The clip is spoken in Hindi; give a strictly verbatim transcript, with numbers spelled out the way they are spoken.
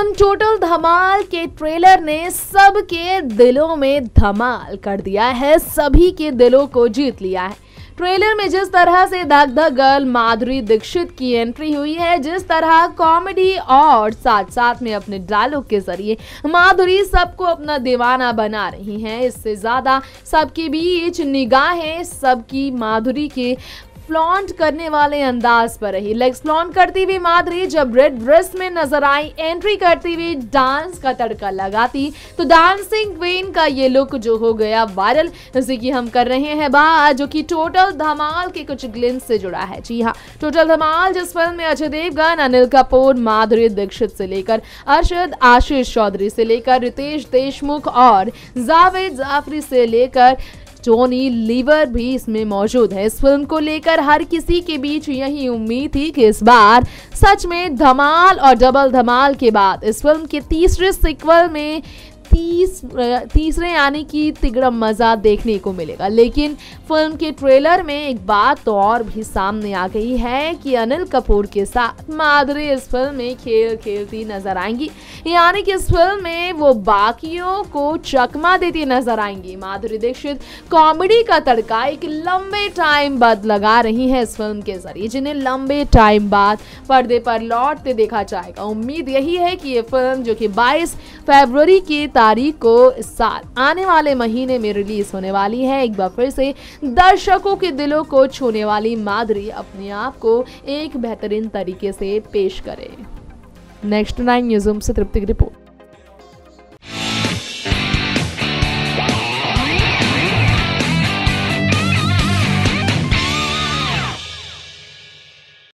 फिल्म टोटल धमाल के ट्रेलर ने सबके दिलों में धमाल कर दिया है, सभी के दिलों को जीत लिया है। ट्रेलर में जिस तरह से धक धक गर्ल माधुरी दीक्षित की एंट्री हुई है, जिस तरह कॉमेडी और साथ साथ में अपने डायलॉग के जरिए माधुरी सबको अपना दीवाना बना रही हैं, इससे ज्यादा सबके बीच निगाहें सबकी माधुरी के फ्लॉन्ट करने वाले अंदाज पर रही। लेग्स फ्लॉन्ट करती हुई माधुरी जब रेड ड्रेस में नजर आई, एंट्री करती हुई डांस का तड़का लगाती तो डांसिंग क्वीन का ये लुक जो हो गया वायरल, जैसे कि हम कर रहे हैं बात जो कि टोटल धमाल के कुछ ग्लिम्स से जुड़ा है। जी हाँ, टोटल धमाल जिस फिल्म में अजय देवगन, अनिल कपूर, माधुरी दीक्षित से लेकर अरशद आशीष चौधरी से लेकर रितेश देशमुख और जावेद जाफरी से लेकर जॉनी लीवर भी इसमें मौजूद है। इस फिल्म को लेकर हर किसी के बीच यही उम्मीद थी कि इस बार सच में धमाल और डबल धमाल के बाद इस फिल्म के तीसरे सीक्वल में तीस तीसरे यानी कि तिगड़म मजा देखने को मिलेगा। लेकिन फिल्म के ट्रेलर में एक बात तो और भी सामने आ गई है कि अनिल कपूर के साथ माधुरी इस फिल्म में खेल खेलती नजर आएंगी, यानी कि इस फिल्म में वो बाकियों को चकमा देती नजर आएंगी। माधुरी दीक्षित कॉमेडी का तड़का एक लंबे टाइम बाद लगा रही है इस फिल्म के जरिए, जिन्हें लंबे टाइम बाद पर्दे पर लौटते देखा जाएगा। उम्मीद यही है कि ये फिल्म जो कि बाईस फरवरी की तारीख को इस साल आने वाले महीने में रिलीज होने वाली है, एक बार फिर से दर्शकों के दिलों को छूने वाली माधुरी अपने आप को एक बेहतरीन तरीके से पेश करे। नेक्स्ट नाइन न्यूज़ से तृप्ति की रिपोर्ट।